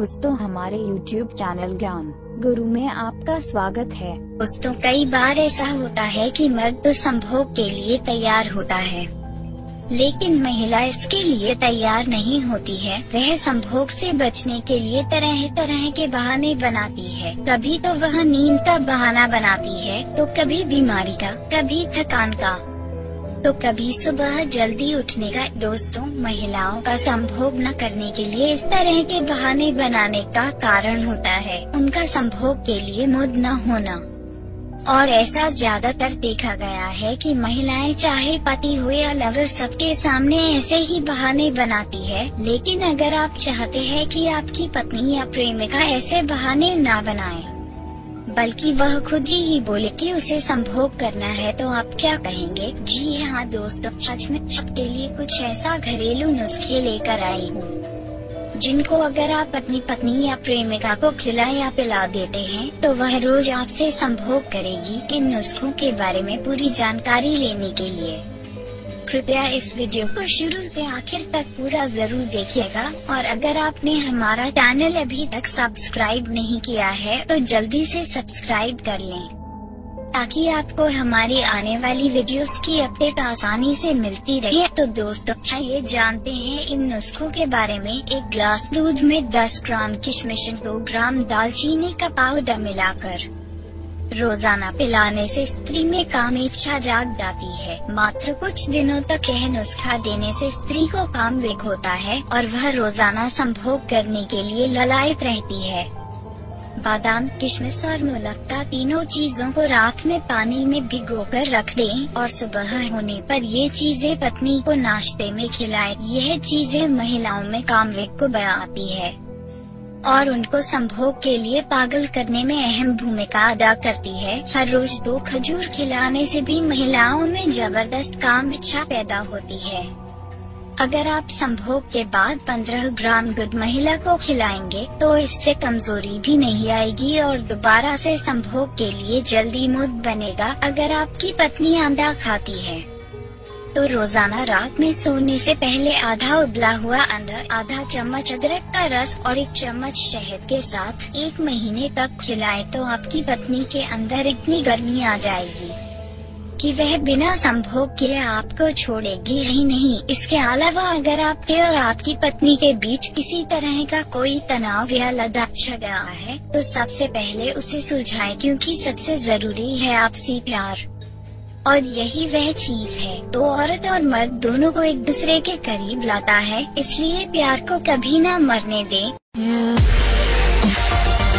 दोस्तों, हमारे YouTube channel ज्ञान गुरु में आपका स्वागत है। दोस्तों, कई बार ऐसा होता है कि मर्द तो संभोग के लिए तैयार होता है, लेकिन महिला इसके लिए तैयार नहीं होती है। वह संभोग से बचने के लिए तरह तरह के बहाने बनाती है। कभी तो वह नींद का बहाना बनाती है, तो कभी बीमारी का, कभी थकान का, तो कभी सुबह जल्दी उठने का। दोस्तों, महिलाओं का संभोग न करने के लिए इस तरह के बहाने बनाने का कारण होता है उनका संभोग के लिए मूड न होना। और ऐसा ज्यादातर देखा गया है कि महिलाएं चाहे पति हो या लवर, सबके सामने ऐसे ही बहाने बनाती है। लेकिन अगर आप चाहते हैं कि आपकी पत्नी या प्रेमिका ऐसे बहाने ना बनाए, बल्कि वह खुद ही बोले कि उसे संभोग करना है, तो आप क्या कहेंगे? जी हाँ दोस्तों, सच में आपके लिए कुछ ऐसा घरेलू नुस्खे लेकर आई हूँ, जिनको अगर आप अपनी पत्नी या प्रेमिका को खिला या पिला देते हैं, तो वह रोज आपसे संभोग करेगी। इन नुस्खों के बारे में पूरी जानकारी लेने के लिए कृपया इस वीडियो को शुरू से आखिर तक पूरा जरूर देखिएगा। और अगर आपने हमारा चैनल अभी तक सब्सक्राइब नहीं किया है, तो जल्दी से सब्सक्राइब कर लें, ताकि आपको हमारी आने वाली वीडियोस की अपडेट आसानी से मिलती रहे। तो दोस्तों, आइए जानते हैं इन नुस्खों के बारे में। 1 ग्लास दूध में 10 ग्राम किशमिश, 2 ग्राम दालचीनी का पाउडर मिलाकर रोजाना पिलाने से स्त्री में काम इच्छा जाग जाती है। मात्र कुछ दिनों तक यह नुस्खा देने से स्त्री को काम वेग होता है और वह रोजाना संभोग करने के लिए ललायत रहती है। बादाम, किशमिश और मुलक्का, तीनों चीजों को रात में पानी में भिगोकर रख दें और सुबह होने पर ये चीजें पत्नी को नाश्ते में खिलाएं। यह चीजें महिलाओं में काम वेग को बढ़ाती है और उनको संभोग के लिए पागल करने में अहम भूमिका अदा करती है। हर रोज 2 खजूर खिलाने से भी महिलाओं में जबरदस्त काम इच्छा पैदा होती है। अगर आप संभोग के बाद 15 ग्राम गुड़ महिला को खिलाएंगे, तो इससे कमजोरी भी नहीं आएगी और दोबारा से संभोग के लिए जल्दी मूड बनेगा। अगर आपकी पत्नी अंडा खाती है, तो रोजाना रात में सोने से पहले आधा उबला हुआ अंडा, आधा चम्मच अदरक का रस और 1 चम्मच शहद के साथ 1 महीने तक खिलाएं, तो आपकी पत्नी के अंदर इतनी गर्मी आ जाएगी कि वह बिना संभोग के आपको छोड़ेगी ही नहीं। इसके अलावा अगर आपके और आपकी पत्नी के बीच किसी तरह का कोई तनाव या झगड़ा है, तो सबसे पहले उसे सुलझाएं, क्योंकि सबसे जरूरी है आपसी प्यार, और यही वह चीज है तो औरत और मर्द दोनों को एक दूसरे के करीब लाता है। इसलिए प्यार को कभी ना मरने दें।